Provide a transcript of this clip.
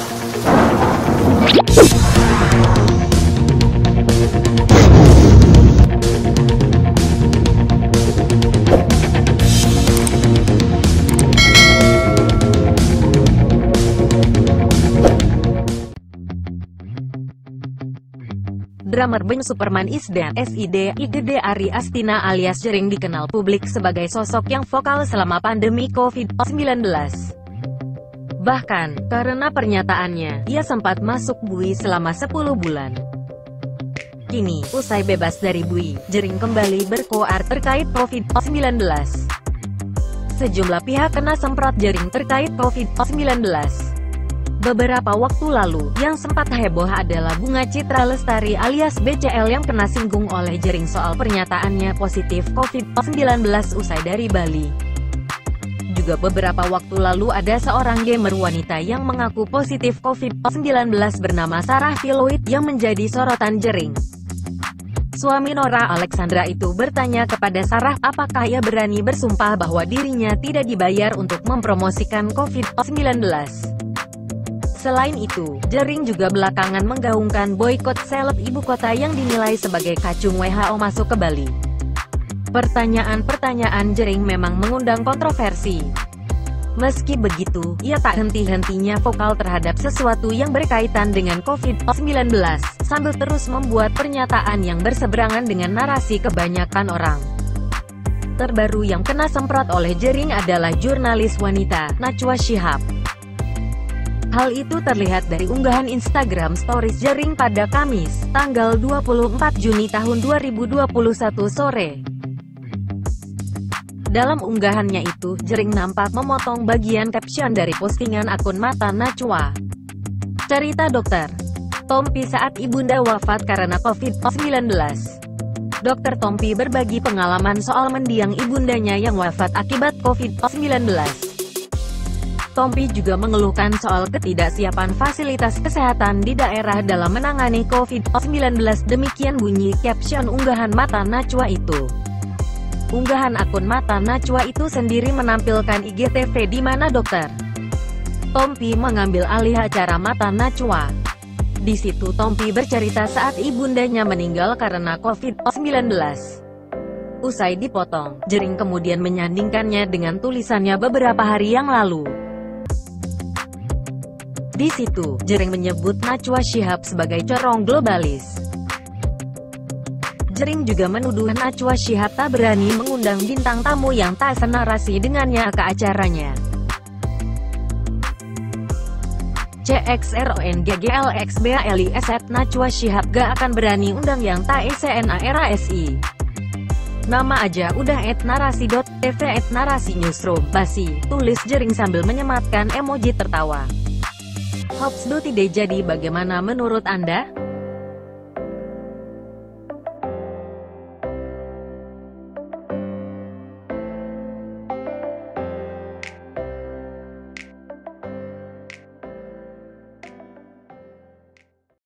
Drummer band Superman is Dead (SID) IGD Ari Astina alias Jering dikenal publik sebagai sosok yang vokal selama pandemi COVID-19. Bahkan, karena pernyataannya, ia sempat masuk bui selama 10 bulan. Kini, usai bebas dari bui, Jering kembali berkoar terkait COVID-19. Sejumlah pihak kena semprot Jering terkait COVID-19. Beberapa waktu lalu, yang sempat heboh adalah Bunga Citra Lestari alias BCL yang kena singgung oleh Jering soal pernyataannya positif COVID-19 usai dari Bali. Juga beberapa waktu lalu ada seorang gamer wanita yang mengaku positif COVID-19 bernama Sarah Filoid yang menjadi sorotan Jering. Suami Nora Alexandra itu bertanya kepada Sarah apakah ia berani bersumpah bahwa dirinya tidak dibayar untuk mempromosikan COVID-19. Selain itu, Jering juga belakangan menggaungkan boikot seleb ibu kota yang dinilai sebagai kacung WHO masuk ke Bali. Pertanyaan-pertanyaan Jering memang mengundang kontroversi. Meski begitu, ia tak henti-hentinya vokal terhadap sesuatu yang berkaitan dengan COVID-19, sambil terus membuat pernyataan yang berseberangan dengan narasi kebanyakan orang. Terbaru yang kena semprot oleh Jering adalah jurnalis wanita, Najwa Shihab. Hal itu terlihat dari unggahan Instagram Stories Jering pada Kamis, tanggal 24 Juni tahun 2021 sore. Dalam unggahannya itu, Jering nampak memotong bagian caption dari postingan akun Mata Najwa. Cerita Dokter Tompi saat ibunda wafat karena COVID-19. Dokter Tompi berbagi pengalaman soal mendiang ibundanya yang wafat akibat COVID-19. Tompi juga mengeluhkan soal ketidaksiapan fasilitas kesehatan di daerah dalam menangani COVID-19. Demikian bunyi caption unggahan Mata Najwa itu. Unggahan akun Mata Najwa itu sendiri menampilkan IGTV di mana Dr. Tompi mengambil alih acara Mata Najwa. Di situ Tompi bercerita saat ibundanya meninggal karena COVID-19. Usai dipotong, Jering kemudian menyandingkannya dengan tulisannya beberapa hari yang lalu. Di situ, Jering menyebut Najwa Shihab sebagai corong globalis. Jering juga menuduh Najwa Shihab tak berani mengundang bintang tamu yang tak senarasi dengannya ke acaranya. CXRONGGLXBALIS Najwa Shihab gak akan berani undang yang tak SNARASI. Nama aja udah @narasi.tv @narasi newsroom, basi, tulis Jering sambil menyematkan emoji tertawa. Hoax tidak jadi, bagaimana menurut Anda?